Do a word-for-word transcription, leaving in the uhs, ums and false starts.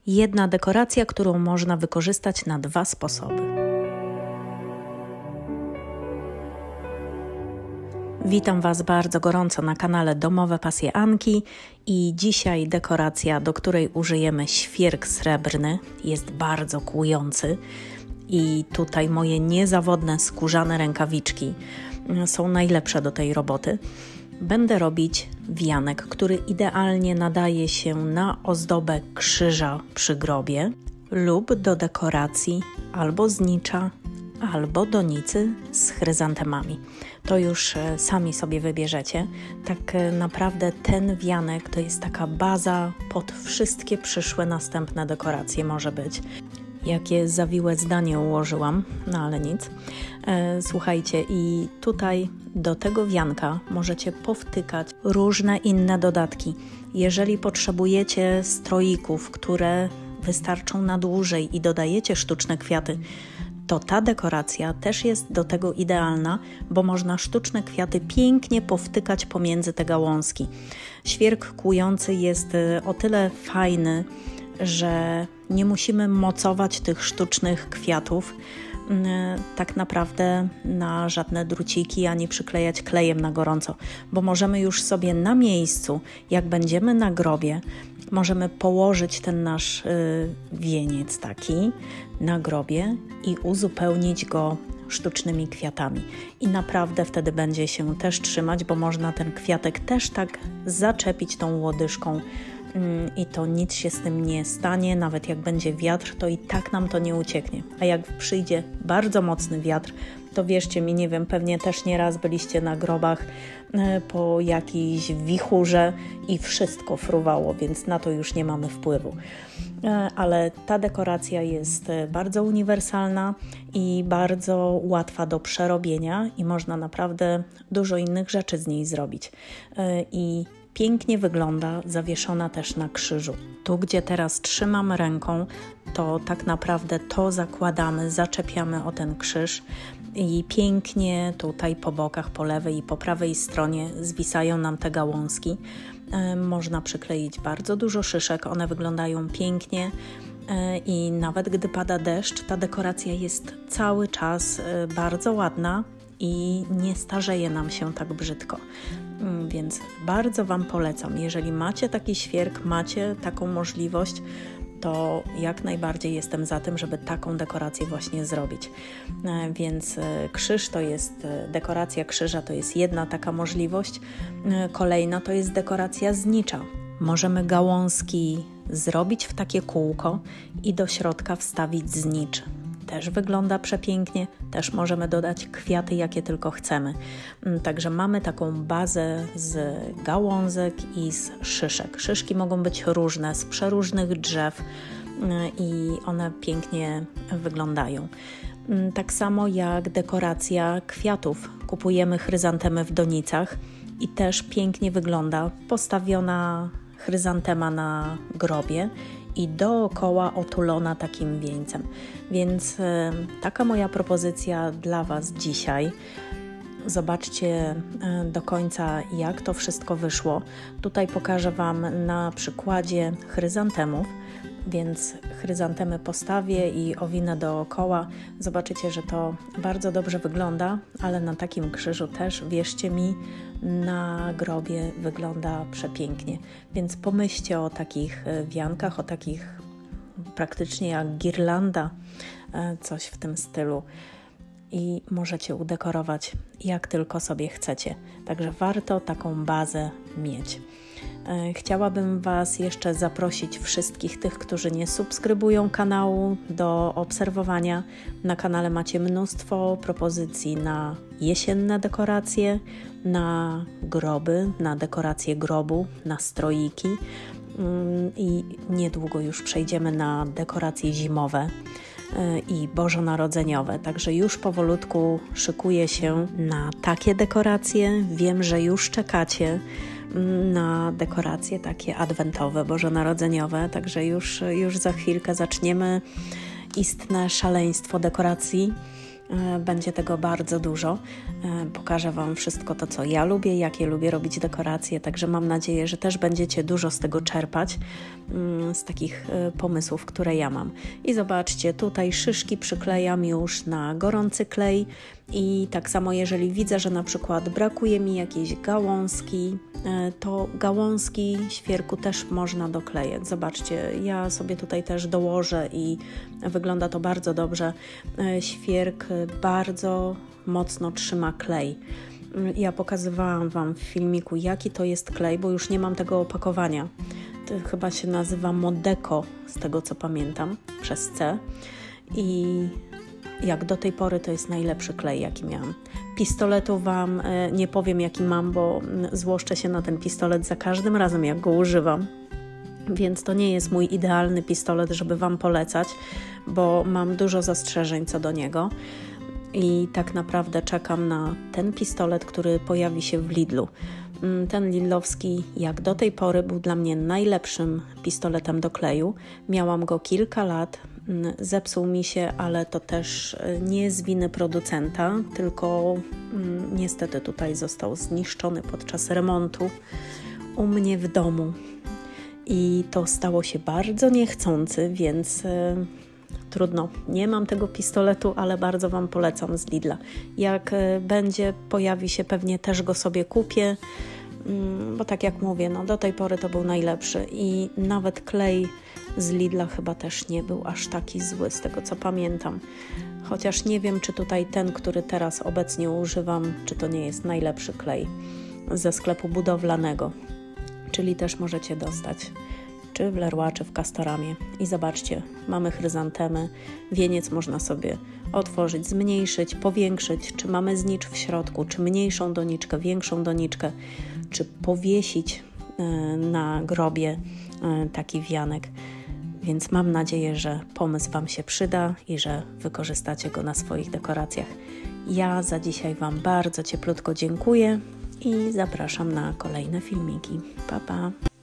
Jedna dekoracja, którą można wykorzystać na dwa sposoby. Witam Was bardzo gorąco na kanale Domowe Pasje Anki i dzisiaj dekoracja, do której użyjemy świerk srebrny, jest bardzo kłujący i tutaj moje niezawodne skórzane rękawiczki są najlepsze do tej roboty. Będę robić wianek, który idealnie nadaje się na ozdobę krzyża przy grobie lub do dekoracji albo znicza, albo donicy z chryzantemami. To już sami sobie wybierzecie. Tak naprawdę ten wianek to jest taka baza pod wszystkie przyszłe następne dekoracje może być. Jakie zawiłe zdanie ułożyłam, no ale nic. E, słuchajcie, i tutaj do tego wianka możecie powtykać różne inne dodatki. Jeżeli potrzebujecie stroików, które wystarczą na dłużej i dodajecie sztuczne kwiaty, to ta dekoracja też jest do tego idealna, bo można sztuczne kwiaty pięknie powtykać pomiędzy te gałązki. Świerk kłujący jest o tyle fajny, że nie musimy mocować tych sztucznych kwiatów tak naprawdę na żadne druciki, ani przyklejać klejem na gorąco, bo możemy już sobie na miejscu, jak będziemy na grobie, możemy położyć ten nasz y, wieniec taki na grobie i uzupełnić go sztucznymi kwiatami. I naprawdę wtedy będzie się też trzymać, bo można ten kwiatek też tak zaczepić tą łodyżką i to nic się z tym nie stanie, nawet jak będzie wiatr, to i tak nam to nie ucieknie. A jak przyjdzie bardzo mocny wiatr, to wierzcie mi, nie wiem, pewnie też nieraz byliście na grobach po jakiejś wichurze i wszystko fruwało, więc na to już nie mamy wpływu. Ale ta dekoracja jest bardzo uniwersalna i bardzo łatwa do przerobienia i można naprawdę dużo innych rzeczy z niej zrobić. I pięknie wygląda zawieszona też na krzyżu. Tu, gdzie teraz trzymam ręką, to tak naprawdę to zakładamy, zaczepiamy o ten krzyż i pięknie tutaj po bokach, po lewej i po prawej stronie zwisają nam te gałązki. E, można przykleić bardzo dużo szyszek, one wyglądają pięknie e, i nawet gdy pada deszcz, ta dekoracja jest cały czas e, bardzo ładna i nie starzeje nam się tak brzydko. Więc bardzo Wam polecam, jeżeli macie taki świerk, macie taką możliwość, to jak najbardziej jestem za tym, żeby taką dekorację właśnie zrobić. Więc krzyż to jest, dekoracja krzyża to jest jedna taka możliwość. Kolejna to jest dekoracja znicza. Możemy gałązki zrobić w takie kółko i do środka wstawić znicz. Też wygląda przepięknie, też możemy dodać kwiaty, jakie tylko chcemy. Także mamy taką bazę z gałązek i z szyszek. Szyszki mogą być różne, z przeróżnych drzew i one pięknie wyglądają. Tak samo jak dekoracja kwiatów. Kupujemy chryzantemy w donicach i też pięknie wygląda postawiona chryzantema na grobie i dookoła otulona takim wieńcem. Więc e, taka moja propozycja dla Was dzisiaj. Zobaczcie e, do końca, jak to wszystko wyszło. Tutaj pokażę Wam na przykładzie chryzantemów, więc chryzantemy postawię i owinę dookoła. Zobaczycie, że to bardzo dobrze wygląda, ale na takim krzyżu też, wierzcie mi, na grobie wygląda przepięknie. Więc pomyślcie o takich wiankach, o takich praktycznie jak girlanda, coś w tym stylu. I możecie udekorować jak tylko sobie chcecie. Także warto taką bazę mieć. Chciałabym Was jeszcze zaprosić wszystkich tych, którzy nie subskrybują kanału, do obserwowania. Na kanale macie mnóstwo propozycji na jesienne dekoracje, na groby, na dekoracje grobu, na stroiki i niedługo już przejdziemy na dekoracje zimowe i bożonarodzeniowe. Także już powolutku szykuję się na takie dekoracje. Wiem, że już czekacie na dekoracje takie adwentowe, bożonarodzeniowe, także już, już za chwilkę zaczniemy istne szaleństwo dekoracji Będzie tego bardzo dużo. Pokażę Wam wszystko to, co ja lubię, jakie lubię robić dekoracje, także mam nadzieję, że też będziecie dużo z tego czerpać, z takich pomysłów, które ja mam. I zobaczcie, tutaj szyszki przyklejam już na gorący klej i tak samo jeżeli widzę, że na przykład brakuje mi jakiejś gałązki, to gałązki świerku też można doklejać. Zobaczcie, ja sobie tutaj też dołożę i wygląda to bardzo dobrze. Świerk bardzo mocno trzyma klej. Ja pokazywałam Wam w filmiku, jaki to jest klej, bo już nie mam tego opakowania. To chyba się nazywa Modeko, z tego co pamiętam, przez C. I jak do tej pory to jest najlepszy klej, jaki miałam. Pistoletu Wam nie powiem, jaki mam, bo złoszczę się na ten pistolet za każdym razem, jak go używam. Więc to nie jest mój idealny pistolet, żeby Wam polecać, bo mam dużo zastrzeżeń co do niego. I tak naprawdę czekam na ten pistolet, który pojawi się w Lidlu. Ten lidlowski jak do tej pory był dla mnie najlepszym pistoletem do kleju. Miałam go kilka lat, zepsuł mi się, ale to też nie z winy producenta, tylko niestety tutaj został zniszczony podczas remontu u mnie w domu. I to stało się bardzo niechcący, więc trudno, nie mam tego pistoletu, ale bardzo Wam polecam z Lidla. Jak będzie, pojawi się, pewnie też go sobie kupię, bo tak jak mówię, no do tej pory to był najlepszy i nawet klej z Lidla chyba też nie był aż taki zły, z tego co pamiętam. Chociaż nie wiem, czy tutaj ten, który teraz obecnie używam, czy to nie jest najlepszy klej ze sklepu budowlanego, czyli też możecie dostać czy w Leroy, czy w Castoramie. I zobaczcie, mamy chryzantemy, wieniec można sobie otworzyć, zmniejszyć, powiększyć, czy mamy znicz w środku, czy mniejszą doniczkę, większą doniczkę, czy powiesić na grobie taki wianek. Więc mam nadzieję, że pomysł Wam się przyda i że wykorzystacie go na swoich dekoracjach. Ja za dzisiaj Wam bardzo cieplutko dziękuję i zapraszam na kolejne filmiki. Pa, pa!